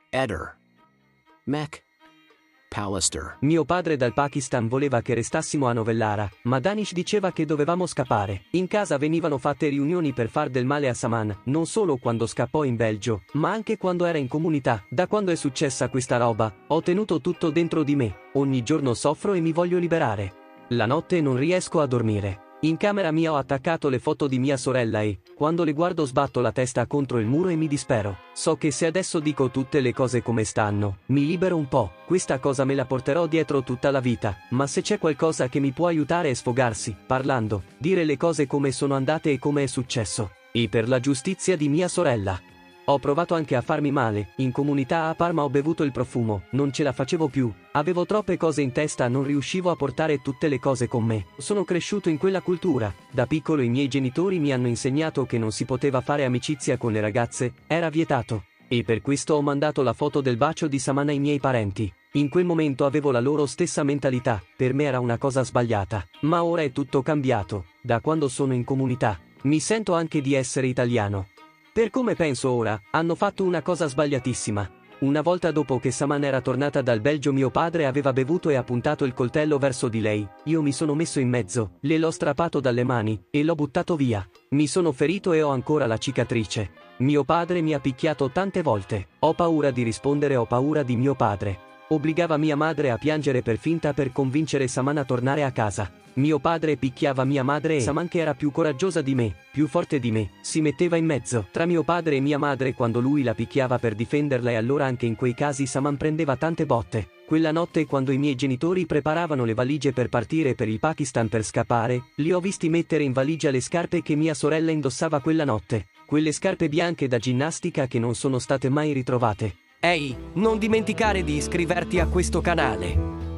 Eder. Mac. Pallister. Mio padre dal Pakistan voleva che restassimo a Novellara, ma Danish diceva che dovevamo scappare. In casa venivano fatte riunioni per far del male a Saman, non solo quando scappò in Belgio, ma anche quando era in comunità. Da quando è successa questa roba, ho tenuto tutto dentro di me, ogni giorno soffro e mi voglio liberare. La notte non riesco a dormire. In camera mia ho attaccato le foto di mia sorella e, quando le guardo sbatto la testa contro il muro e mi dispero. So che se adesso dico tutte le cose come stanno, mi libero un po', questa cosa me la porterò dietro tutta la vita, ma se c'è qualcosa che mi può aiutare è sfogarsi, parlando, dire le cose come sono andate e come è successo. E per la giustizia di mia sorella. Ho provato anche a farmi male, in comunità a Parma ho bevuto il profumo, non ce la facevo più, avevo troppe cose in testa, non riuscivo a portare tutte le cose con me. Sono cresciuto in quella cultura, da piccolo i miei genitori mi hanno insegnato che non si poteva fare amicizia con le ragazze, era vietato. E per questo ho mandato la foto del bacio di Saman ai miei parenti. In quel momento avevo la loro stessa mentalità, per me era una cosa sbagliata, ma ora è tutto cambiato, da quando sono in comunità, mi sento anche di essere italiano. Per come penso ora, hanno fatto una cosa sbagliatissima. Una volta dopo che Saman era tornata dal Belgio mio padre aveva bevuto e ha puntato il coltello verso di lei, io mi sono messo in mezzo, le l'ho strappato dalle mani, e l'ho buttato via. Mi sono ferito e ho ancora la cicatrice. Mio padre mi ha picchiato tante volte, ho paura di rispondere, ho paura di mio padre. Obbligava mia madre a piangere per finta per convincere Saman a tornare a casa. Mio padre picchiava mia madre e Saman, che era più coraggiosa di me, più forte di me, si metteva in mezzo tra mio padre e mia madre quando lui la picchiava per difenderla, e allora anche in quei casi Saman prendeva tante botte. Quella notte quando i miei genitori preparavano le valigie per partire per il Pakistan per scappare, li ho visti mettere in valigia le scarpe che mia sorella indossava quella notte, quelle scarpe bianche da ginnastica che non sono state mai ritrovate. Ehi, non dimenticare di iscriverti a questo canale.